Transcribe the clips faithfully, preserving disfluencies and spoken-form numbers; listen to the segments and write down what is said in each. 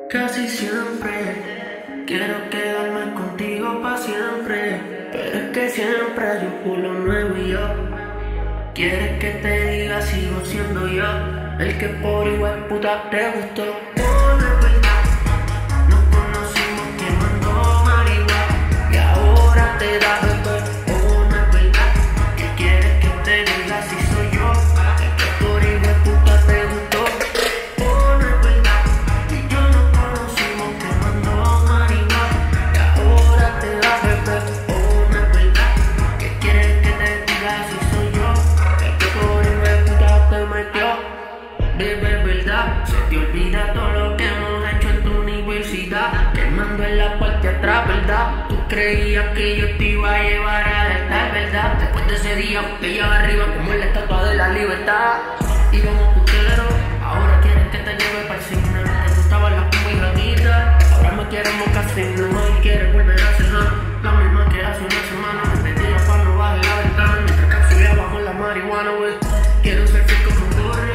Casi siempre quiero quedarme contigo pa' siempre, pero es que siempre hay un culo nuevo y yo. Quieres que te diga sigo siendo yo el que por igual puta te gustó. Oh, no es verdad, nos conocimos quemando marihuana y ahora te da bebé. Oh, no es verdad, que quieres que te diga si soy yo el que por igual puta te gustó. Oh, no es verdad, y yo nos conocimos quemando marihuana y ahora te da bebé. Oh, no es verdad, que quieres que te diga si soy yo el que por igual puta te metió. Bebé, verdad, se te olvida todo lo que hemos hecho en tu universidad, quemando en la parte de atrás, verdad. Tú creías que yo te iba a llevar a estar, verdad. Después de ese día, botella arriba como en la estatua de la libertad. Íbamos puteros, ahora quieren que te lleve para el cine. Te gustaban las muy ratitas, ahora me quieres mocasino y quieres volver a cenar. La misma que hace una semana, me metí la para no bajar la ventana. Mientras capsuleábamos la marihuana, wey. Quiero ser fico con corre.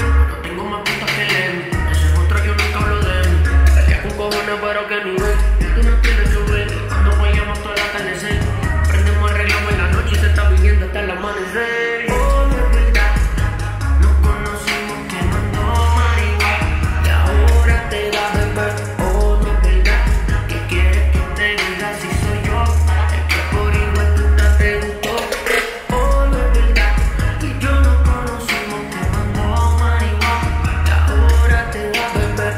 Pero que ni ves, tú no tienes que ver. Cuando vayamos toda la atardecer, prendemos el reloj en la noche y se está viviendo hasta el amanecer. Oh, no es verdad, nos conocimos quemando marihuana y ahora te da bebé. Oh, no es verdad, que quieres que te diga si soy yo el que por igual puta te gustó. Oh, no es verdad, y yo nos conocimos quemando marihuana y ahora te da bebé.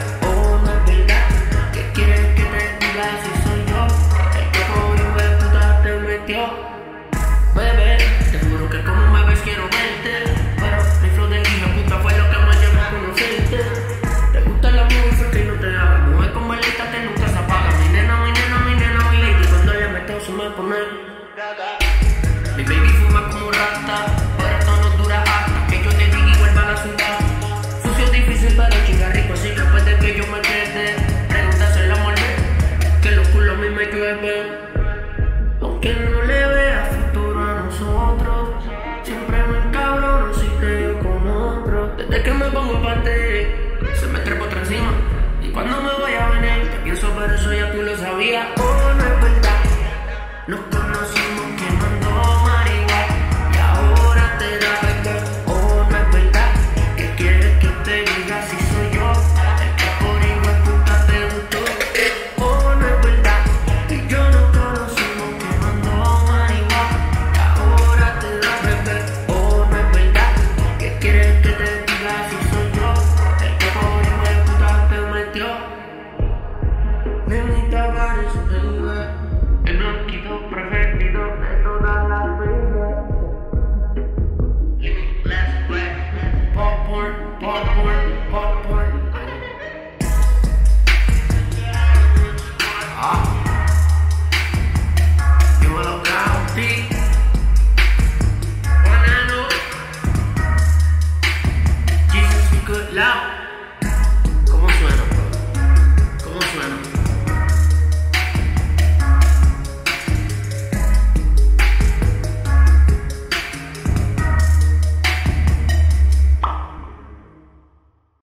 Si soy yo el que por igual puta te metió. Bebé, te juro que como me ves quiero verte, pero mi flow de hija puta fue lo que me llevó a conocerte. Te gusta la música y no te hagas mujer con velita que nunca se apaga. Mi nena, mi nena, mi nena, mi lady, cuando le meto se me pone gaga. Mi baby fuma como rata, pero esto no dura hasta que yo te diga y vuelva a la ciudad. Sucio difícil pero chinga rico, así que después de que yo me quede, pregúntaselo a morder que los culos a mí me llueven. Aunque no le vea futuro a nosotros, siempre me encabrono si te veo con otro. Desde que me pongo parte, se me trepa otra encima, y cuando me voy a venir, te pienso pero eso ya tú lo sabías.